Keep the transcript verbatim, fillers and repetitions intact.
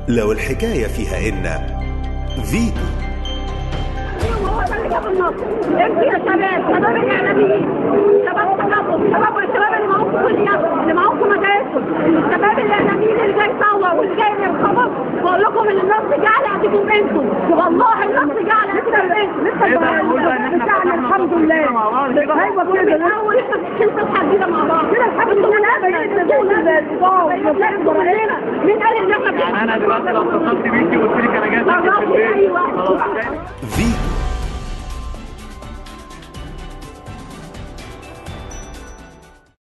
لو الحكاية فيها إن فيتو. هو ده اللي جاب النصر. انتوا يا شباب، شباب الاعلاميين، شباب تحفظ، شباب الشباب اللي معاكم كلياتكم، اللي معاكم مدارسكم، الشباب الاعلاميين اللي جاي يصور واللي جاي يرخبط، بقول لكم ان النصر جه على ايديكم انتوا، والله النصر جه على ايديكم انتوا. لسه بتاعنا الحمد لله. ايوه كده من اول احنا بنشوف الحديده مع بعض كده الحمد لله. مين قال ان احنا يعني انا دلوقتي لو اتصلت بيكي وقلت لك انا جاي ايوه فيتو.